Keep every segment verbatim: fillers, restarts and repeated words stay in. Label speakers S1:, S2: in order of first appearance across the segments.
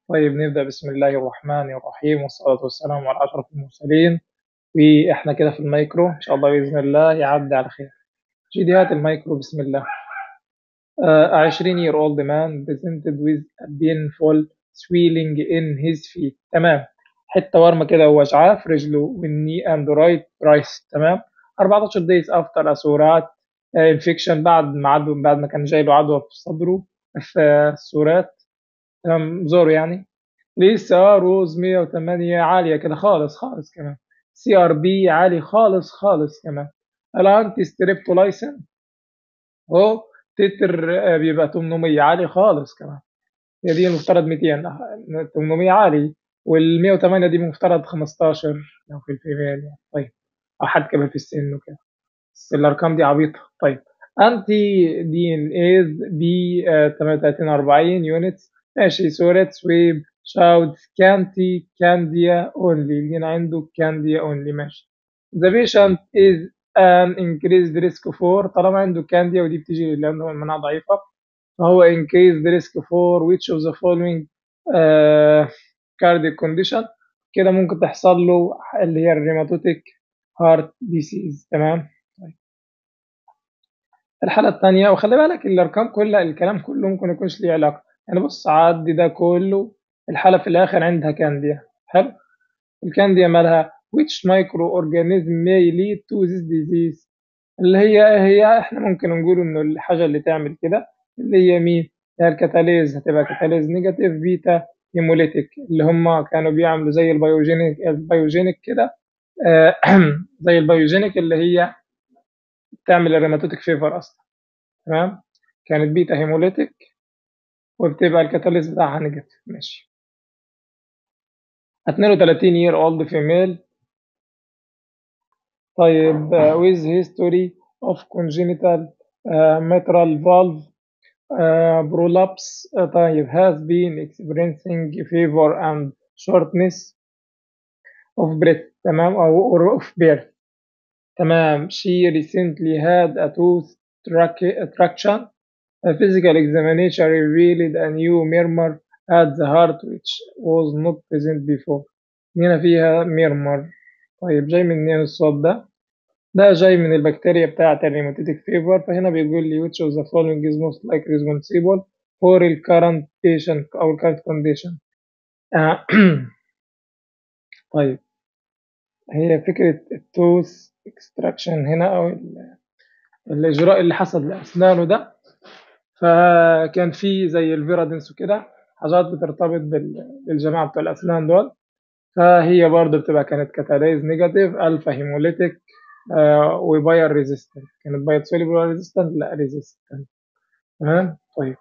S1: طيب نبدأ بسم الله الرحمن الرحيم والصلاة والسلام على أشرف المرسلين. وإحنا كده في المايكرو إن شاء الله بإذن الله يعدي على خير. جديات المايكرو بسم الله. Uh, a عشرين year old man presented with a painful swelling in his feet. تمام. حتة ورمة كده ووجعاه في رجله والني and right wrist. تمام. أربعتاشر days after a سورات infection بعد ما عدو بعد ما كان جاي له عدوى في صدره في السورات. تمام زوره يعني. لسه روز مية وتمانية عالية كده خالص خالص كمان. سي ار بي عالي خالص خالص كمان. الانتي ستريبتولايسين اهو تتر آه، بيبقى تمنمية عالي خالص كمان. هي دي المفترض ميتين آه، تمنمية عالي. وال مية وتمانية دي مفترض خمستاشر لو في الفيميل يعني. طيب او حد كمان في السن وكده. بس الارقام دي عبيطة. طيب انتي دي ان ايز بي تمانية وتلاتين أربعين يونتس. ماشي سورة سويب شاود كانتي كانديا اونلي اللي هنا عنده كانديا اونلي. ماشي. The patient is an increased risk for طالما عنده كانديا ودي بتيجي اللي عنده المناعة ضعيفة فهو increased risk for which of the following uh, cardiac condition. كده ممكن تحصل له اللي هي الريماتوتيك هارت ديسيز. تمام. الحالة التانية وخلي بالك الأرقام كلها الكلام كله ممكن يكونش ليه علاقة. يعني بص عدي ده كله. الحالة في الآخر عندها كانديا. حلو. الكانديا مالها which microorganism may lead to this disease. اللي هي هي احنا ممكن نقول انه الحاجة اللي تعمل كده اللي هي مين؟ هي الكتاليز. هتبقى كتاليز نيجاتيف بيتا هيموليتيك اللي هم كانوا بيعملوا زي البيوجينيك البيوجينيك كده. آه، زي البيوجينيك اللي هي بتعمل الريماتوتيك فيفر اصلا. تمام. كانت بيتا هيموليتيك وبتبقى الكاتاليست بتاعها نيجاتيف. ماشي. اتنين وتلاتين year old female. طيب uh, with history of congenital uh, mitral valve uh, prolapse. uh, طيب has been experiencing fever and shortness of breath. تمام او or of breath. تمام. she recently had a tooth traction. A physical examination revealed a new murmur at the heart which was not present before. هنا فيها ميرمر. طيب جاي منين الصوت ده؟ ده جاي من البكتيريا بتاعة الريماتيتك فيبر. فهنا بيقول لي which of the following is most likely responsible for the current patient أو ال current condition. آه، طيب هي فكرة التوث اكستراكشن هنا أو ال- الإجراء اللي حصل لأسنانه ده. فكان في زي الفيرادنس وكده حاجات بترتبط بال- بالجماعة بتوع الأسنان دول. فهي برضه بتبقى كانت كاتاليز نيجاتيف ألفا هيموليتيك آه وباير ريزيستنت. كانت باير سوليبل ولا ريزيستنت؟ لا ريزيستنت. تمام. طيب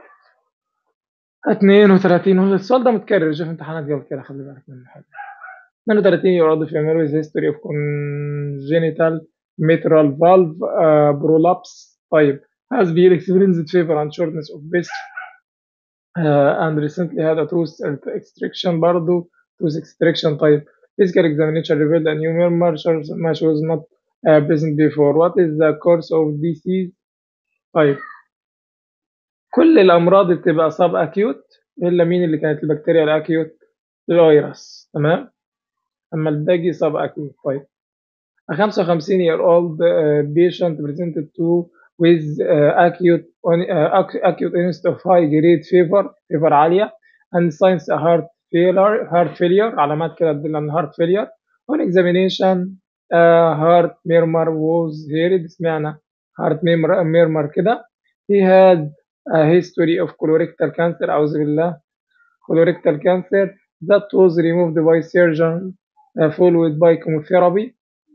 S1: اتنين وتلاتين. هو السؤال ده متكرر شوف امتحانات قبل كده خلي بالك منه حاجة. اتنين وتلاتين يراد في ميرويز هيستوري اوف congenital mitral valve uh, prolapse. طيب has been experienced fever and shortness of breath uh, and recently had a tooth extraction برضه tooth extraction. طيب physical examination revealed a new murmur which was not uh, present before. What is the course of disease? طيب كل الأمراض بتبقى sub acute إلا مين اللي كانت البكتيريا الأكيوت؟ الفيروس. تمام. أما الباقي sub acute. طيب a خمسة وخمسين year old uh, patient presented to with uh, acute uh, acute onset of high grade fever fever عالية and signs a heart failure heart failure علامات كده تدل على heart failure. on examination uh, heart murmur was heard. سمعنا heart murmur murmur كده. he had a history of colorectal cancer أعوذ بالله colorectal cancer that was removed by surgeon uh, followed by chemotherapy.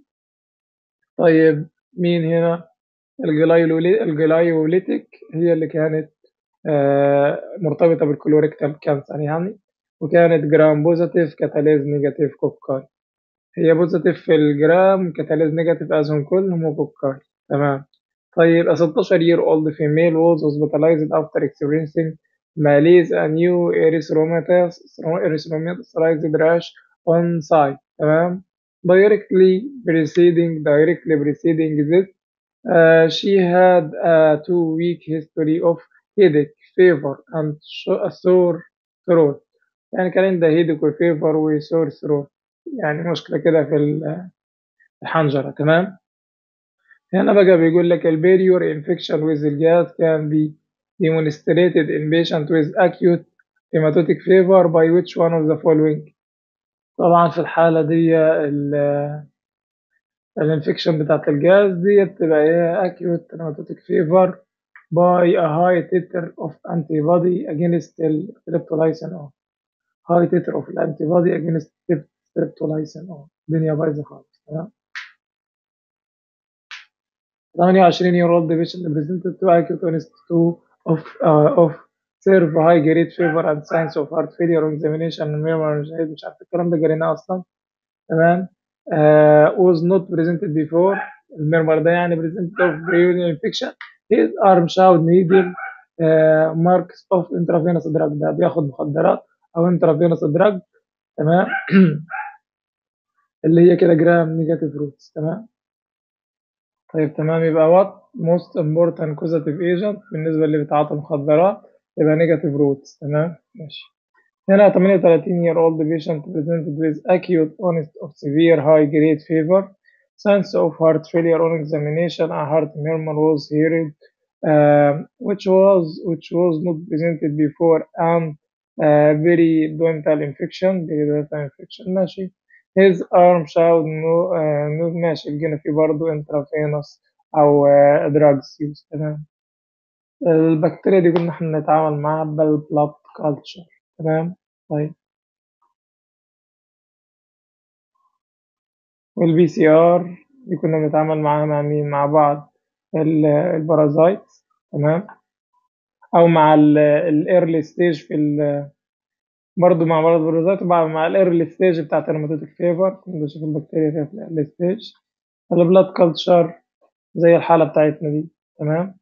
S1: طيب مين هنا؟ الجلايولي- الجلايوليتيك هي اللي كانت آه، مرتبطة بالكولوريكتال كانسر يعني. وكانت جرام بوزيتيف كاتاليز نيجاتيف كوكاي. هي بوزيتيف في الجرام كاتاليز نيجاتيف أزهم كلهم كوكاي. تمام. طيب a ستاشر year old female was hospitalized after experiencing malaise and new erythromatous erythromatous rash on site. تمام. directly preceding directly preceding this uh, she had a two-week history of headache, fever, and sh- a sore throat. يعني كان عنده هيدك وفيفر وسور ثروت، يعني مشكلة كده في الحنجرة. تمام. هنا بقى بيقول لك البيريور انفكشن with الجهاز can be demonstrated in patient with acute hematotic fever by which one of the following. طبعا في الحالة دي الانفكشن بتاعت الجهاز دي بتبقى ايه acute hematotic fever by a high titer of antibody against streptolysin A. high titer of antibody against streptolysin A. الدنيا بايظة خالص. تمام. ثمانية وعشرين year old patient presented to acute onset of uh, of serve high grade fever and signs of heart failure on examination and murmur مش عارف الكلام ده قريناه اصلا. تمام. uh, was not presented before. المرمر ده يعني presented of previous infection. his arm showed needle uh, marks of intravenous drug. ده بياخد مخدرات او intravenous drug. تمام. اللي هي كده جرام نيجاتيف روتس. تمام. طيب تمام. يبقى what most important causative agent بالنسبة اللي بيتعاطى مخدرات يبقى negative roots. تمام ماشي. هنا ثمانية وثلاثين year old patient presented with acute onset of severe high grade fever, signs of heart failure on examination, a heart murmur was heard, um, which was which was not presented before, and uh, periodontal infection periodontal infection. ماشي. his arm showed no uh, no ماشي. لقينا فيه برضه intravenous أو uh, drugs use. تمام. البكتيريا دي قلنا احنا نتعامل معاها بالبلاد كالتشر. تمام. طيب والبي سي ار دي كنا بنتعامل معاها مع مين؟ مع بعض البارازايت. تمام. او مع الايرلي ستيج في ال برضه مع بعض البارازايت ومع مع الايرلي ستيج بتاعت الروماتيك فيفر كنا بنشوف البكتيريا فيها في الايرلي ستيج. البلاد كالتشر زي الحالة بتاعتنا دي. تمام.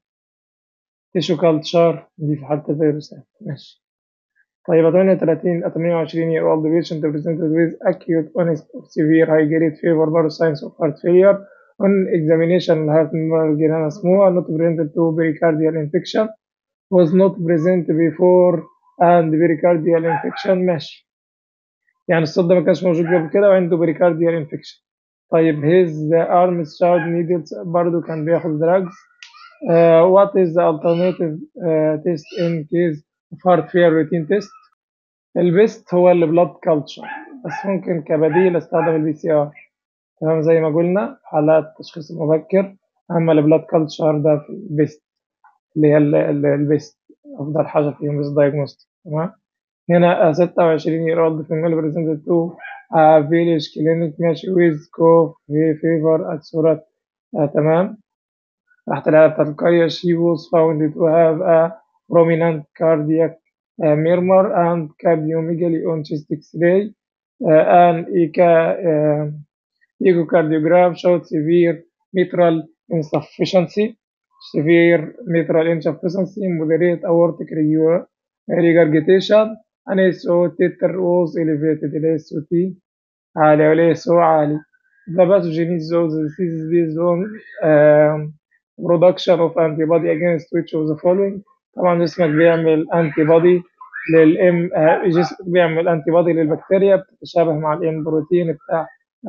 S1: تيشو كالتشر دي في حالة الفيروسات. ماشي. طيب ثمانية وثلاثين ثمانية وعشرين year old patient presented with acute onset of severe high grade fever برضه signs of heart failure on examination الهارت لقيناها مسموعة not presented to pericardial infection was not present before and pericardial infection. ماشي. يعني الصوت ده ما كانش موجود قبل كده وعنده pericardial infection. طيب his arms showed needles برضه كان بياخد drugs. uh, what is the alternative uh, test in case of heart failure routine test؟ البيست هو البلاد كلتشر، بس ممكن كبديل استخدم البي سي ار. تمام. زي ما قلنا حالات التشخيص المبكر، اما البلاد كلتشر ده في البيست اللي هي البيست افضل حاجه فيهم بس دايجنوستيك. تمام. هنا ستة وعشرين year old female presented to a village clinic ماشي with cough fever at صورة. آه تمام. تحت العيادة بتاعت القرية she was found to have a prominent cardiac uh, murmur and cardiomegaly on chest X-ray. uh, an echo, uh, echocardiogram showed severe mitral insufficiency severe mitral insufficiency moderate aortic regurgitation and S O titer was elevated. ال S O T عالي وال S O عالي. The pathogenesis of the disease is based on um, production of antibody against which of the following. طبعا جسمك بيعمل antibody للام جسمك بيعمل antibody للبكتيريا بتتشابه مع الام بروتين بتاع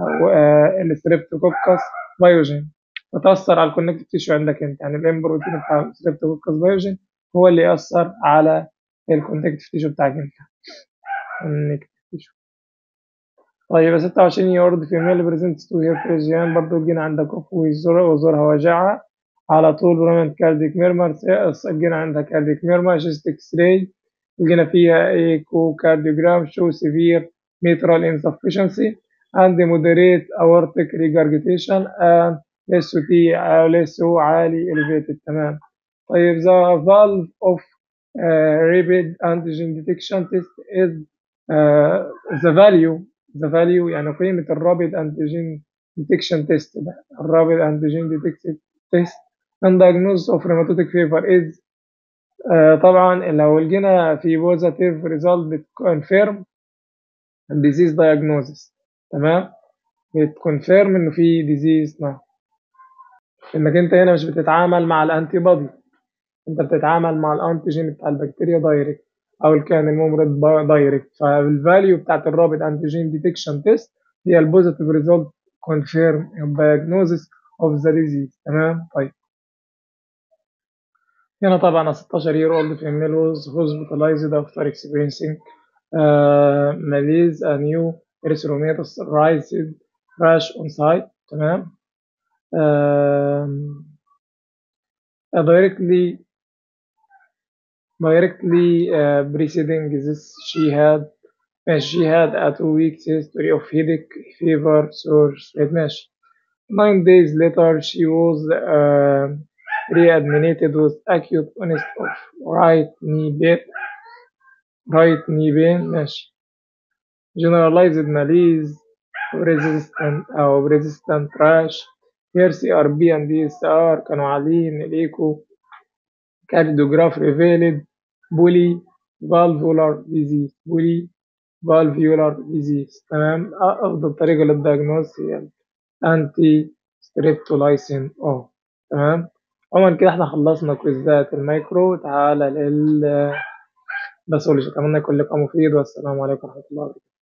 S1: الستريبتوكوكس بايوجين، بتأثر على الكونكتيف تيشو عندك انت. يعني الام بروتين بتاع الستريبتوكوكس بايوجين هو اللي يأثر على الكونكتيف تيشو بتاعك انت. الكونكتيف تيشو. طيب ستة وعشرين يورد فيميل بريزنت تو هير فريجيان برضه جينا عندك كوف وزورها وجعها على طول برومنت كارديك ميرمر. جينا عندها كارديك ميرمر شيست اكس راي لقينا فيها ايكو كارديوجرام شو سيفير ميترال انسفشنسي عند مودريت اورتيك ريجارجيتيشن ان اس او تي اس او عالي elevated. تمام. طيب the valve of uh, rapid antigen detection test is uh, the value the value يعني قيمة الرابد antigen detection test ده الرابد antigen detection test and diagnosis of rheumatic fever is آه طبعا لو لقينا في positive result بتكونفيرم disease diagnosis. تمام. بتكونفيرم انه في disease. نعم. انك انت هنا مش بتتعامل مع الانتي بودي، انت بتتعامل مع الانتيجين بتاع البكتيريا دايركت. أو كان الممرض دايركت. فالفاليو بتاعت الرابط أنتيجين ديتكشن تيست هي البوزيتيف ريزولت كونفيرم diagnosis of the disease. تمام. طيب هنا طبعا ستاشر year old female was hospitalized after experiencing uh, malaise, a new erythromatous raised rash on site. تمام. um, directly directly uh, preceding this she had she had a two weeks history of headache, fever, sore throat. ماشي. Nine days later she was uh, readmitted with acute onset of right knee pain right knee pain. ماشي. generalized malaise resistant أو resistant rash. here سي آر بي and دي إس آر كانوا عاليين. الإيكو كارديوجراف revealed بولي valvular disease بولي valvular disease. تمام. أفضل طريقة للدياجنوز هي أنتي ستريبتولايسين أو. تمام. عموما كده احنا خلصنا كويزات المايكرو. تعالى لل باثولوجي. أتمنى يكون لقاء مفيد، والسلام عليكم ورحمة الله وبركاته.